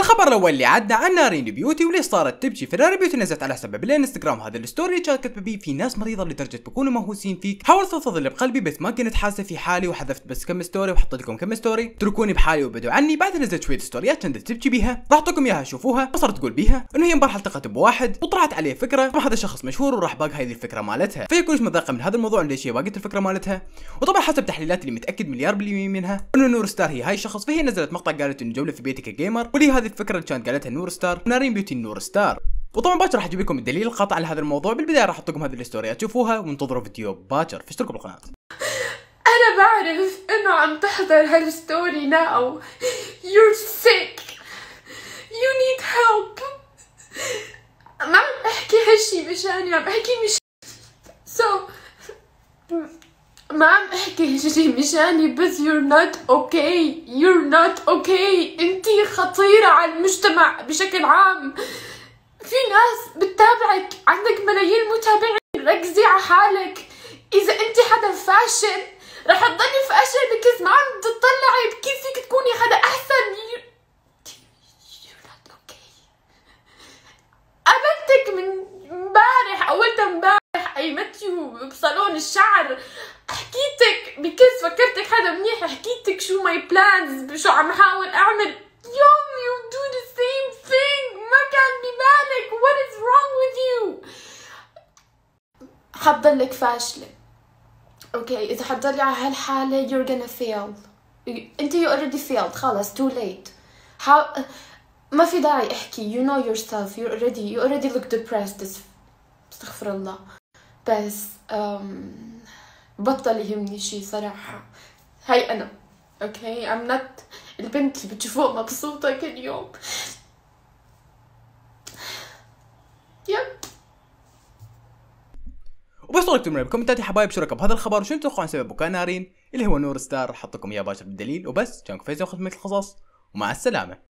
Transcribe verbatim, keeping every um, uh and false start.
الخبر الاول اللي عدنا عن نارين بيوتي وليش صارت تبكي. فنارين بيوتي نزلت على حسابها بالانستغرام هذا الستوري اللي كانت كاتبه بيه في ناس مريضه لدرجه بكونوا مهووسين فيك. حاولت افضفض اللي بقلبي بس ما كنت حاسه في حالي وحذفت بس كم ستوري وحطيت لكم كم ستوري. تركوني بحالي وبدوا عني. بعد نزلت شويه ستوريات كانت تبكي بيها، راح اعطيكم اياها شوفوها. وصارت تقول بيها انه هي امبارح التقت بواحد وطلعت عليه فكره مع هذا الشخص مشهور وراح باق هذه الفكره مالتها. فهي كلش متضايقه من هذا الموضوع ليش هي باقت الفكره مالتها. وطبعا حسب تحليلات اللي متاكد مليار بالمية منها انه نور ستار هي هاي الشخص. فهي نزلت مقطع قالت انه جوله في بيتك جيمر ولي هذه الفكره اللي كانت قالتها نور ستار ونارين بيوتي نور ستار. وطبعا باكر راح اجيب لكم الدليل القاطع على هذا الموضوع. بالبدايه راح احط لكم هذه الستوريات تشوفوها وانتظروا فيديو باكر. فاشتركوا بالقناه. انا بعرف انه عم تحضر هالستوري ناو. You're sick. You need help. ما عم احكي هالشي مشاني، عم احكي مش so ما عم احكي هالشي مشاني بس you're not okay. You're not okay. انتي خطيرة على المجتمع بشكل عام. في ناس بتتابعك، عندك ملايين متابعين. ركزي على حالك. اذا انتي حدا فاشل رح تضلي فاشل بكز ما عم تطلعي بكيف فيك تكوني حدا احسن. You're not okay. قابلتك من امبارح اول امبارح ايمتيو بصالون الشعر، حكيتك بكز فكرتك حدا منيح، حكيتك شو ماي بلانز، شو عم حاول اعمل. يوم you do the same thing. ما كان ببالك. what is wrong with you. حتضلك فاشلة. اوكي اذا حتضلي على هالحالة you're gonna fail. انت you already failed. خلص too late. How... ما في داعي احكي. you know yourself. you already you already look depressed. استغفر الله. بس um... بطل يهمني شي صراحة. هاي انا. اوكي I'm not البنت اللي بتشوفوها مبسوطة كل يوم. يب. وبس اكتبوا لنا بالكومنتات يا حبايب شو رايكم بهذا الخبر وشو تتوقعون سبب بكاء نارين اللي هو نور ستار. حط لكم اياه باكر بالدليل. وبس كانكم فايزين وختمة القصص ومع السلامة.